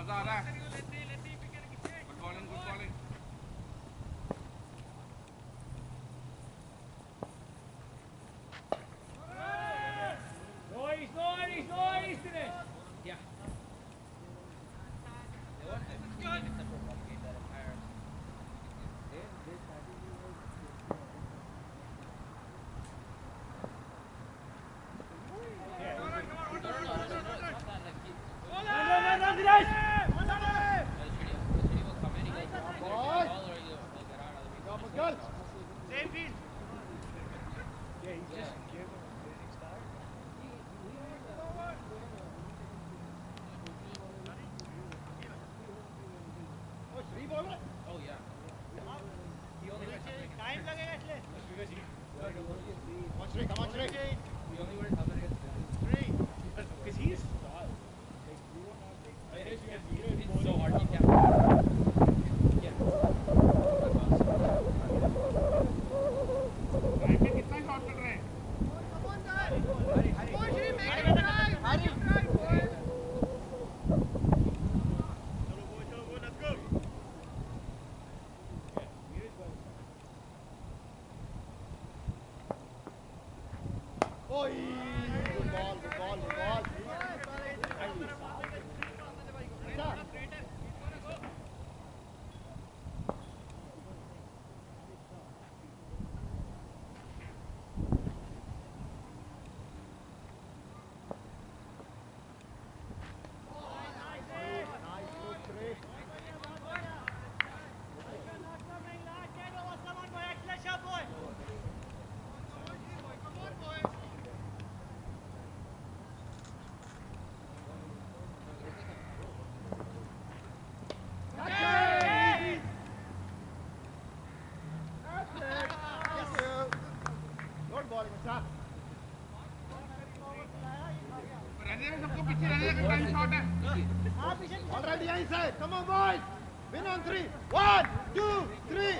Already inside. Come on, boys. Win on 3. 1, 2, 3.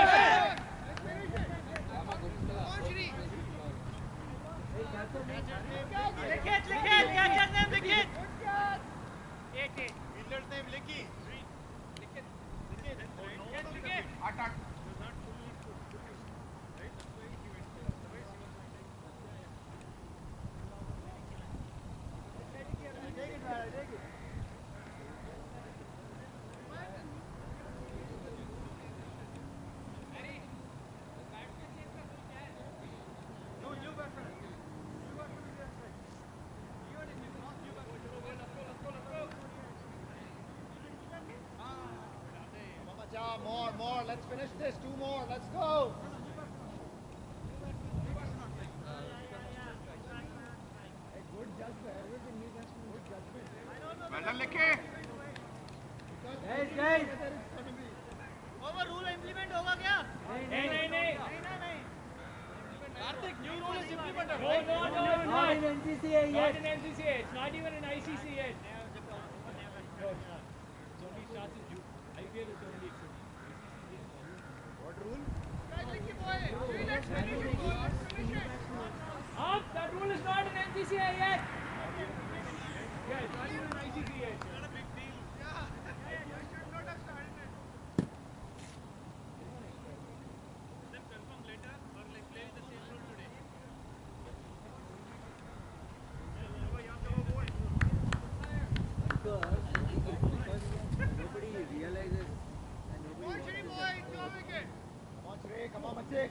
Catcher's name, Lickit. 8. Fielder's name, Licky. Lickit. Attack. More. Let's finish this. 2 more. Let's go. Good judgment. Everything needs good judgment. Well done, Licky. Guys. Over rule implement होगा क्या? नहीं. Karthik, new rule is implemented. No. Not in NCCA yet. Not in NCCA. It's not even in ICC yet. It only starts in June. IPL is only What rule? That rule is not in NCCA yet. Yeah, it's not even in ICC yet. It's not a big deal. Yeah, you should not have started it. Then confirm later or like play the same rule today. Because nobody realizes and nobody Come on, Machi.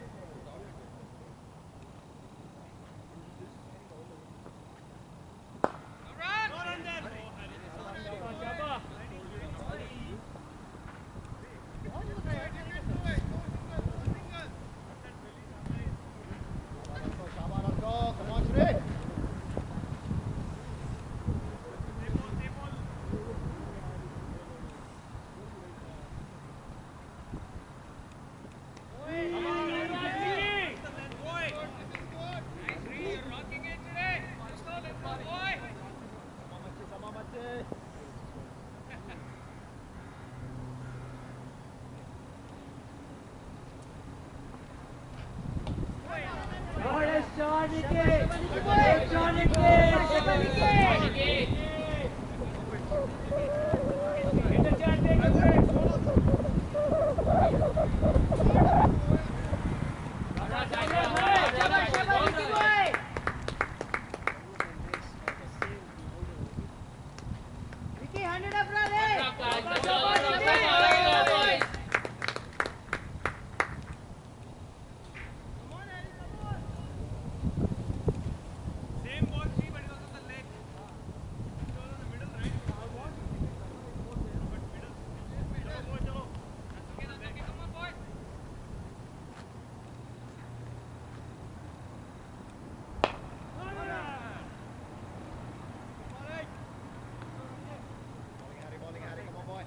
stand it up, Radhe. Same ball, see, but it's also the leg. It's all in the middle, right? But middle. Chalo. That's okay. Come on, boys. Bowling, Harry, come on, boy.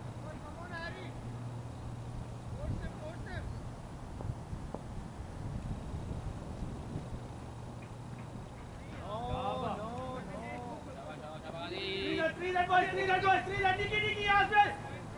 Three that boys, Nicky, Asbel.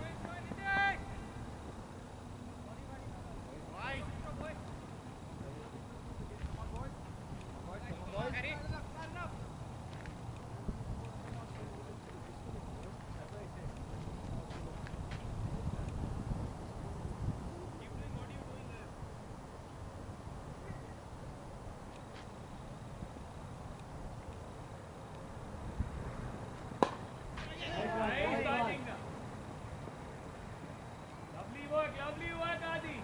Nice batting. Lovely work, Adi.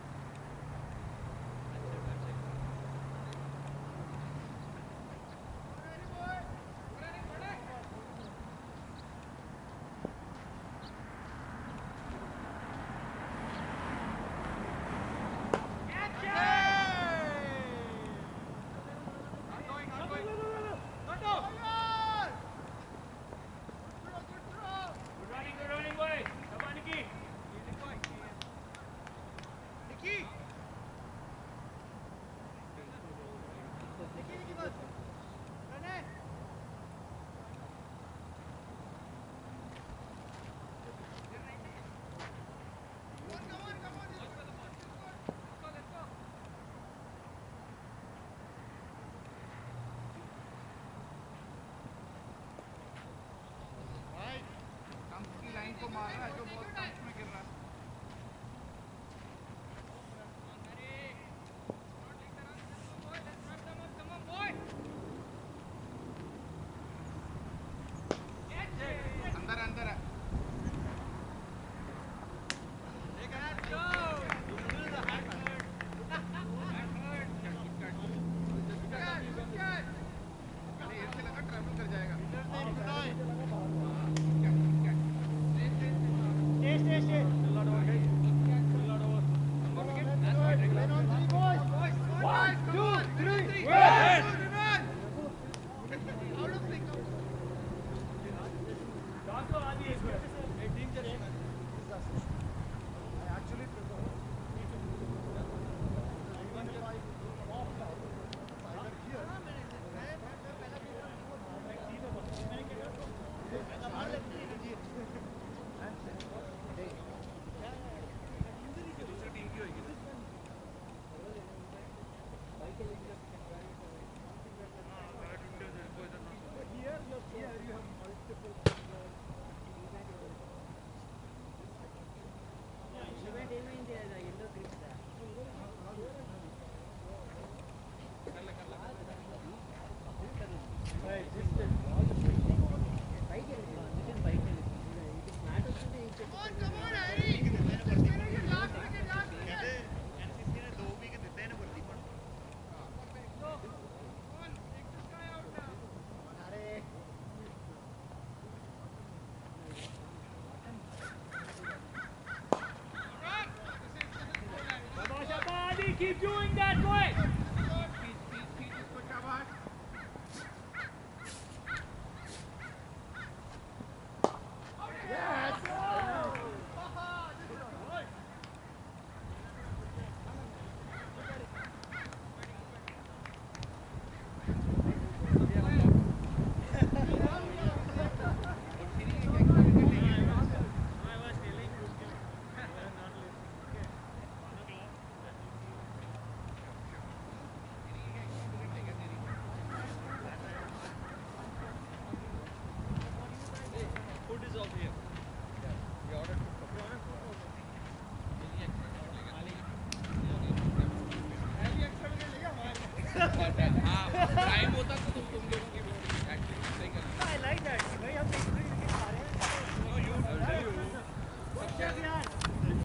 Good running, boy. Come on, Nicky. Line को मार रहा है जो ball stump में गिर रहा है अंदर अंदर है ऐसे लगा ट्रैवल कर जाएगा Keep doing that, boy. Time होता